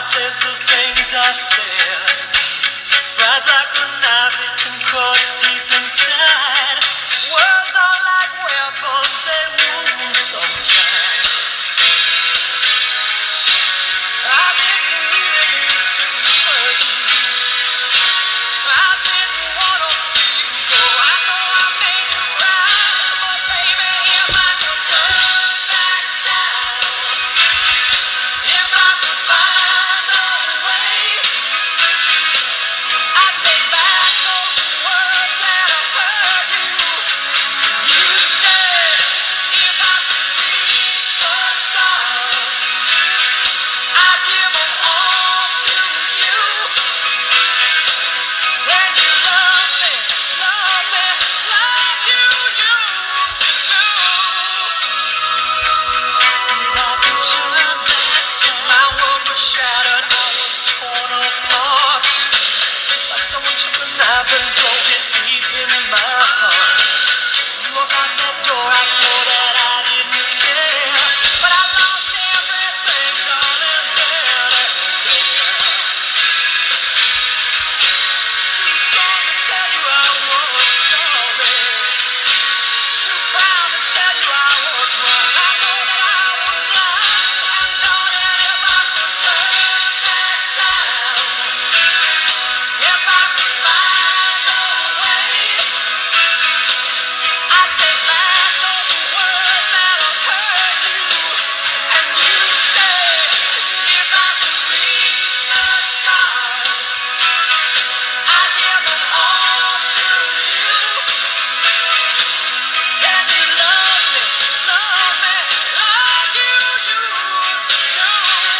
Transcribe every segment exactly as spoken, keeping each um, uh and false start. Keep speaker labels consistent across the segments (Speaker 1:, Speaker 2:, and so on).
Speaker 1: said the things I said. Pride's like a knife, it can cut deep inside. Words are like weapons, they wound sometimes. I didn't really mean to hurt you. I didn't want to see you go. I know I made you cry, but baby, if I could turn back time, if I could find a way, I'd take back those words that have hurt you. You stay. If I could reach the stars, I'd give them all to you. Then you love me, love me, like you used to do. If I could turn back time, my world was shattered, I was torn apart. Like someone took a knife and drove it deep in my heart. You walked out that door, I swore that I didn't care, but I lost everything, darling, there, there, there. Too strong to tell you I was sorry, too proud to tell you I was wrong. I know that I was blind, and darling, if I could turn back time, if I could find a way, I'd take back those words that have hurt you, and you stay. If I could reach the stars, I'd give them all to you. Then you love me, love me, like you used to do.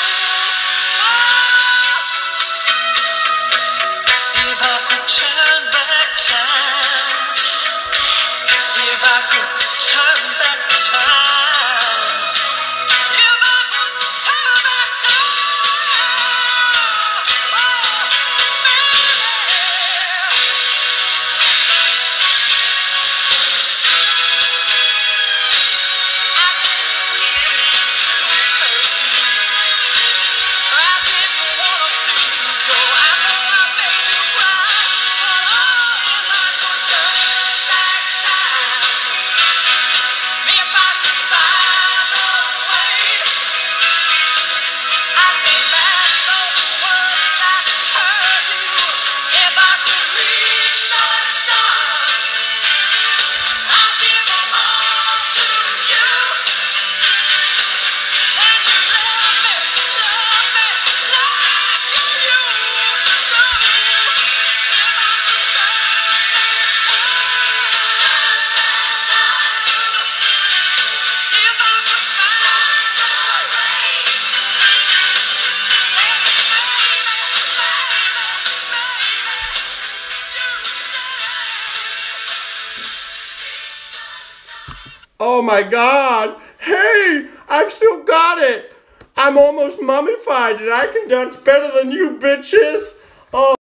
Speaker 1: If I could turn back time, if I could turn back time, if I could turn back time, oh, baby. I didn't really mean to hurt you. I didn't want to see you go. I know I made you cry, but oh, if I could turn back time, if I could find a way, I'd take back those words that hurt you. If I could reach the stars, I'd give them all to you. Then you love me, love me, like you used to do. If I could turn back time, if I could find a way, baby,
Speaker 2: Oh my God. Hey, I've still got it. I'm almost mummified and I can dance better than you bitches. Oh.